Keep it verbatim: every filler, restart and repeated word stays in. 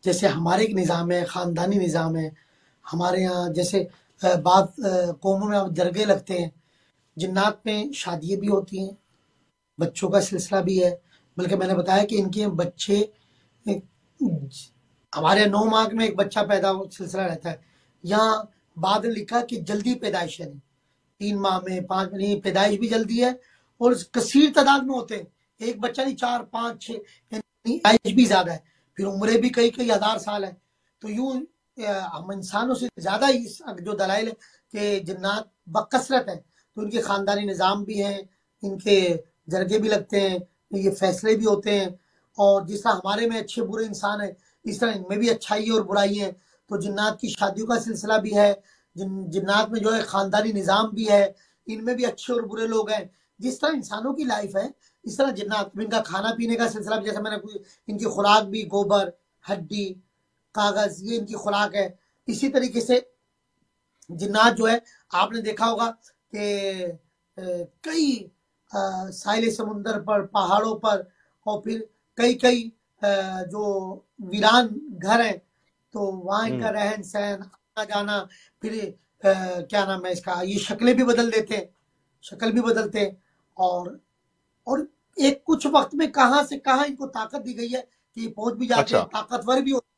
जैसे हमारे एक निज़ाम है, ख़ानदानी निज़ाम है। हमारे यहाँ जैसे अ, बाद अ, कौमों में अब जरगे लगते हैं, जिन्नात में शादियाँ भी होती हैं, बच्चों का सिलसिला भी है। बल्कि मैंने बताया कि इनके बच्चे एक ज हमारे यहाँ नौ माह में एक बच्चा पैदा हो सिलसिला रहता है। यहाँ बाद में लिखा कि जल्दी पैदाइश है, तीन माह में, पाँच महीने पैदाइश भी जल्दी है और कसीर तादाद में होते हैं। एक बच्चा नहीं, चार, पाँच, छः, यानी आयु भी ज़्यादा है। फिर उम्रें भी कई-कई हज़ार साल है। तो यूँ अ, हम इंसानों से ज़्यादा इस जो दलाइल है कि जिन्नात बकसरत है, तो इनके ख़ानदानी निज़ाम भी हैं, इनके जरगे भी लगते हैं, ये फैसले भी होते हैं। और जिस तरह हमारे में अच्छे बुरे इंसान हैं, इस तरह इनमें भी अच्छाई और बुराई है। तो जिन्नात की शादियों का सिलसिला भी है, जिन जिन्नात में जो है ख़ानदानी निज़ाम भी है, इनमें भी अच्छे और बुरे लोग हैं। जिस तरह इंसानों की लाइफ है, इस तरह जिन्नात में इनका खाना-पीने का सिलसिला भी, जैसे मैंने कोई इनकी खुराक भी गोबर, हड्डी, कागज़, ये इनकी खुराक है। इसी तरीके से जिन्नात जो है, आपने देखा होगा कि अ, कई अ, साहिल समुंदर पर, पहाड़ों पर और फिर कई-कई अ, जो वीरान घर हैं, तो वहाँ इनका हुँ। रहन-सहन, आना-जाना, फिर अ, क्या नाम है इसका, ये शक्लें भी बदल देते हैं, शक्ल भी बदलते हैं। और और एक कुछ वक़्त में कहाँ से कहाँ इनको ताकत दी गई है कि ये पहुँच भी जाते हैं, अच्छा। ताकतवर भी हो